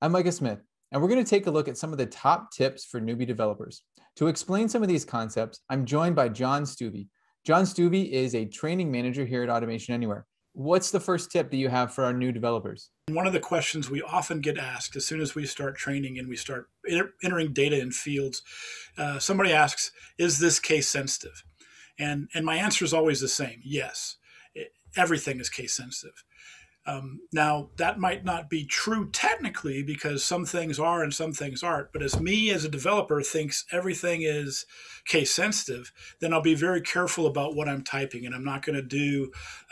I'm Micah Smith, and we're going to take a look at some of the top tips for newbie developers. To explain some of these concepts, I'm joined by Jon Stueve. Jon Stueve is a training manager here at Automation Anywhere. What's the first tip that you have for our new developers? One of the questions we often get asked as soon as we start training and we start entering data in fields, somebody asks, is this case sensitive? And my answer is always the same. Yes, everything is case sensitive. Now, that might not be true technically because some things are and some things aren't. But as a developer, thinks everything is case sensitive, then I'll be very careful about what I'm typing. And I'm not going to do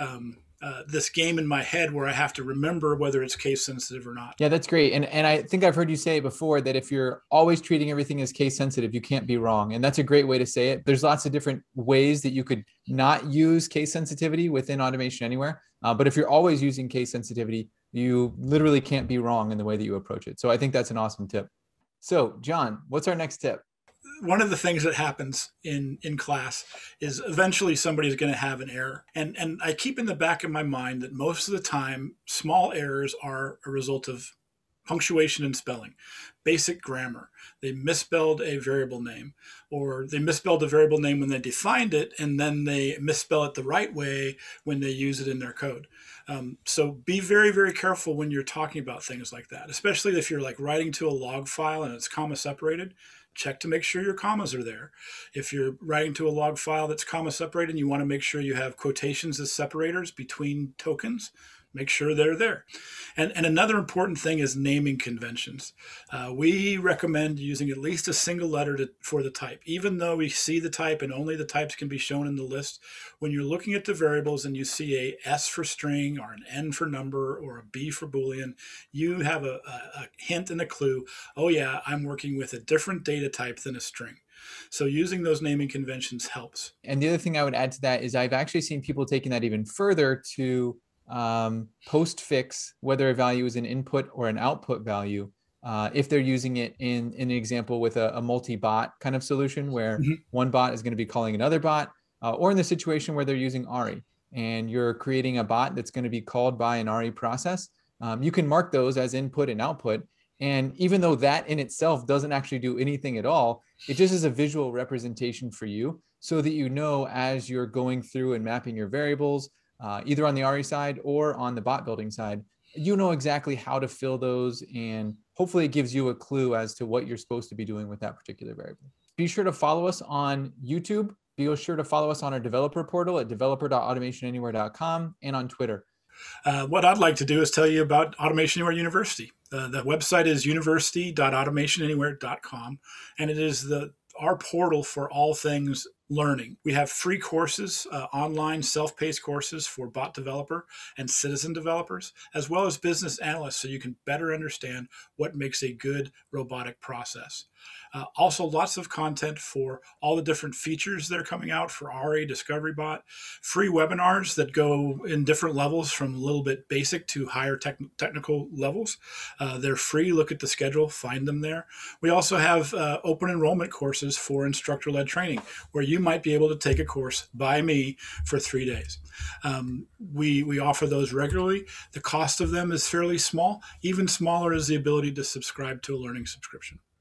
this game in my head where I have to remember whether it's case sensitive or not. Yeah, that's great. And I think I've heard you say it before that if you're always treating everything as case sensitive, you can't be wrong. And that's a great way to say it. There's lots of different ways that you could not use case sensitivity within Automation Anywhere. But if you're always using case sensitivity, you literally can't be wrong in the way that you approach it. So I think that's an awesome tip. So Jon, what's our next tip? One of the things that happens in class is eventually somebody's going to have an error. And I keep in the back of my mind that most of the time, small errors are a result of punctuation and spelling, basic grammar. They misspelled a variable name, or they misspelled a variable name when they defined it, and then they misspell it the right way when they use it in their code. So be very, very careful when you're talking about things like that, especially if you're like writing to a log file and it's comma separated. Check to make sure your commas are there. If you're writing to a log file that's comma separated and you want to make sure you have quotations as separators between tokens, make sure they're there. And another important thing is naming conventions. We recommend using at least a single letter for the type. Even though we see the type and only the types can be shown in the list, when you're looking at the variables and you see a S for string or an N for number or a B for Boolean, you have a hint and a clue, oh yeah, I'm working with a different data type than a string. So using those naming conventions helps. And the other thing I would add to that is I've actually seen people taking that even further to postfix whether a value is an input or an output value if they're using it in an example with a multi-bot kind of solution where one bot is going to be calling another bot, or in the situation where they're using RE and you're creating a bot that's going to be called by an RE process. You can mark those as input and output. And even though that in itself doesn't actually do anything at all, it just is a visual representation for you so that you know as you're going through and mapping your variables, either on the RE side or on the bot building side, you know exactly how to fill those, and hopefully it gives you a clue as to what you're supposed to be doing with that particular variable. Be sure to follow us on YouTube. Be sure to follow us on our developer portal at developer.automationanywhere.com and on Twitter. What I'd like to do is tell you about Automation Anywhere University. The website is university.automationanywhere.com, and it is our portal for all things learning. We have free courses, online self-paced courses for bot developer and citizen developers, as well as business analysts, so you can better understand what makes a good robotic process. Also, lots of content for all the different features that are coming out for RA Discovery Bot, free webinars that go in different levels from a little bit basic to higher technical levels. They're free. Look at the schedule, find them there. We also have open enrollment courses for instructor-led training, where you might be able to take a course by me for 3 days. We offer those regularly. The cost of them is fairly small. Even smaller is the ability to subscribe to a learning subscription.